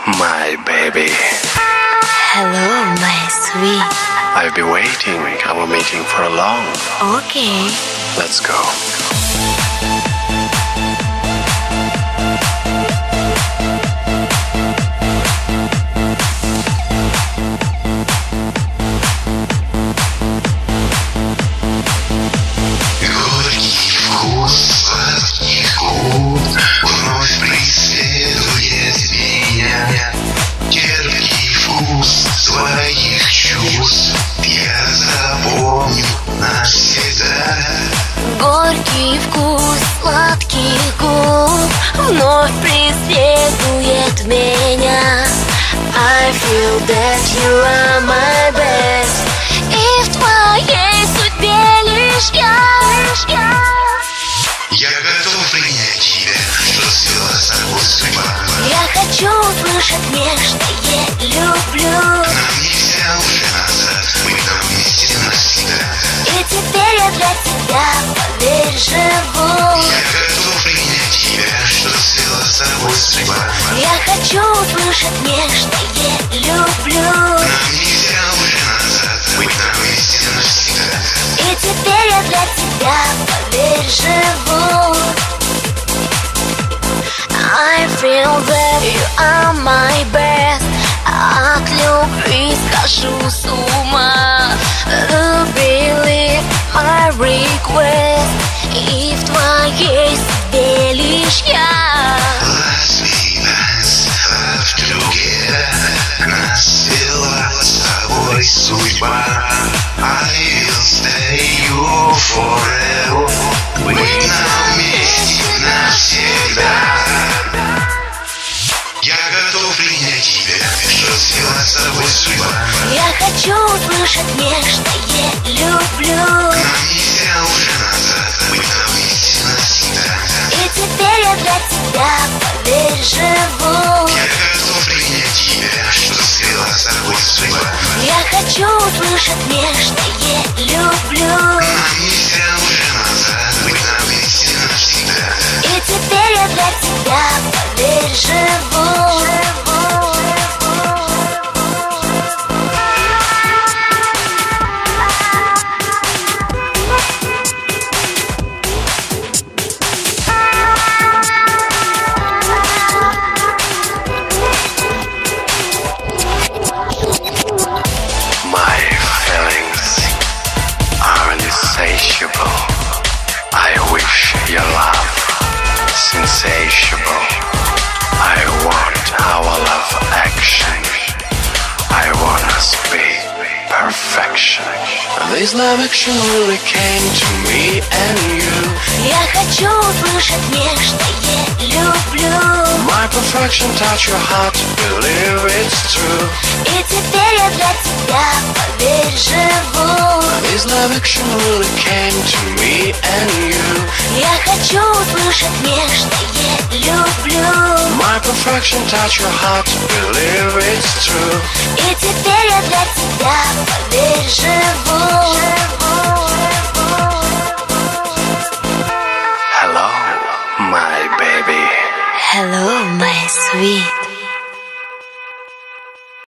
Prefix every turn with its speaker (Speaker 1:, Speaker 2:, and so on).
Speaker 1: my baby.
Speaker 2: Hello, my sweet.
Speaker 1: I've been waiting, our meeting for a long.
Speaker 2: Okay.
Speaker 1: Let's go.
Speaker 3: Горький вкус сладких губ вновь преследует меня. Терпкий вкус твоих чувств я запомню навсегда.
Speaker 2: Горький вкус сладких губ вновь преследует меня. I feel that you are my best. И в твоей судьбе лишь я.
Speaker 3: Я готов принять тебя, что свела с тобой судьба.
Speaker 2: Я хочу услышать нежное люблю.
Speaker 3: Нам нельзя уже назад, мы там вместе навсегда.
Speaker 2: И теперь я для тебя, поверь, живу.
Speaker 3: Я готов принять тебя, что свела с тобой судьба.
Speaker 2: Я хочу услышать нежное люблю.
Speaker 3: Нам нельзя уже назад, мы там вместе навсегда.
Speaker 2: И теперь я для тебя, поверь, живу. I feel that you are my best. От любви схожу с ума. Believe my request. И в твоей судьбе лишь я.
Speaker 3: Let's be nice, love together. Нас свела с тобой судьба. I will stay you forever. Мы на вместе навсегда. Я готов принять тебя, что свела с тобой судьба.
Speaker 2: Я хочу услышать нежное люблю.
Speaker 3: Нам нельзя уже назад, мы на вместе навсегда.
Speaker 2: И теперь я для тебя, поверь, живу.
Speaker 3: Я готов принять тебя, что свела с тобой судьба.
Speaker 2: Я хочу услышать нежное люблю.
Speaker 3: Нам нельзя уже назад, мы на вместе навсегда.
Speaker 2: И теперь я для тебя, поверь, живу.
Speaker 1: My feelings are insatiable. I wish your love insatiable. I want our love action. I want us be perfection. This love action really came to me and you.
Speaker 2: Я хочу услышать нежное люблю.
Speaker 1: My perfection touch your heart, believe it's true.
Speaker 2: И теперь я для тебя, поверь, живу.
Speaker 1: This love action really came to me and you.
Speaker 2: Я хочу услышать нежное люблю.
Speaker 1: My perfection touch your heart, believe it's true.
Speaker 2: И теперь я для тебя, поверь, живу.
Speaker 1: Hello, my baby.
Speaker 2: Hello, my sweet.